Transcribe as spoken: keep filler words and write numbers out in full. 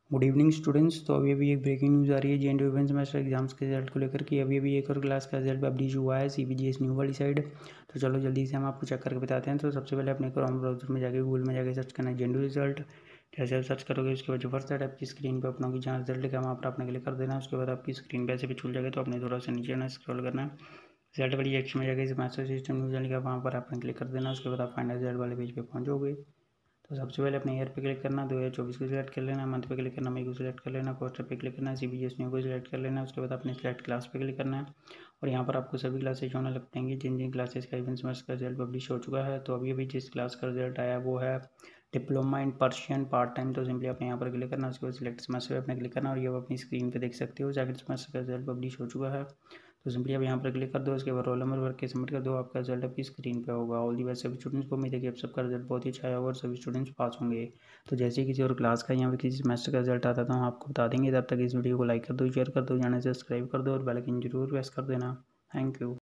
Good evening students. तो अभी अभी एक ब्रेकिंग न्यूज़ आ रही है J N U semester exams के रिजल्ट को लेकर कि अभी अभी एक और क्लास का रिजल्ट पब्लिश हुआ है C B G S new वाली साइड। तो चलो जल्दी से हम आपको चेक करके बताते हैं। तो सबसे पहले अपने क्रोम ब्राउजर में जाके गूगल में जाके सर्च करना है जे एन यू रिजल्ट। जैसे आप सर्च करोगे उसके बाद जो फर्स्ट साइड आपकी स्क्रीन पर अपना की जहाँ रिजल्ट लिखा है वहाँ पर आपने क्लिक कर देना है। उसके बाद आपकी स्क्रीन पर ऐसे भी खुल जाएगा। तो अपने थोड़ा सा नीचे आना स्क्रॉल करना है, रिजल्ट वाली सेक्शन में जाके मास्टर सिस्टम न्यूज़ लिखा वहाँ पर आपने क्लिक कर देना। उसके बाद आप फाइनल रिजल्ट वाले पेज पे पहुँचोगे। तो सबसे पहले अपने ईयर पे क्लिक करना, दो हज़ार चौबीस को सिलेक्ट कर लेना, मंथ पे क्लिक करना, मई को सिलेक्ट कर लेना, पोस्टर पे क्लिक करना, C B G S new को सिलेक्ट कर लेना। उसके बाद अपने सिलेक्ट क्लास पे क्लिक करना है और यहाँ पर आपको सभी क्लासेज होने लग पाएंगी जिन जिन क्लासेस का इवन सेमेस्टर का रिजल्ट पब्लिश हो चुका है। तो अभी अभी जिस क्लास का रिजल्ट आया वो है diploma in Persian part time. तो सिंपली आपने यहाँ पर क्लिक करना, उसके बाद सिलेक्ट सेमेस्टर पे अपने क्लिक करना और ये आप अपनी स्क्रीन पे देख सकते हो सेकंड सेमेस्टर का रिजल्ट पब्लिश हो चुका है। तो सिंपली अब यहाँ पर क्लिक कर दो, उसके बाद रोल नंबर भर के सबमिट कर दो, आपका रिजल्ट आपकी स्क्रीन पे होगा। ऑल दी बेस्ट सभी स्टूडेंट्स को। उम्मीद है कि आप सबका रिजल्ट बहुत ही अच्छा आया होगा और सभी स्टूडेंट्स पास होंगे। तो जैसे ही किसी और क्लास का या फिर किसी सेमेस्टर का रिजल्ट आता था हम आपको बता देंगे। तब तक इस वीडियो को लाइक कर दो, शेयर कर दो, चैनल सब्सक्राइब कर दो और बेल आइकन जरूर प्रेस कर देना। Thank you.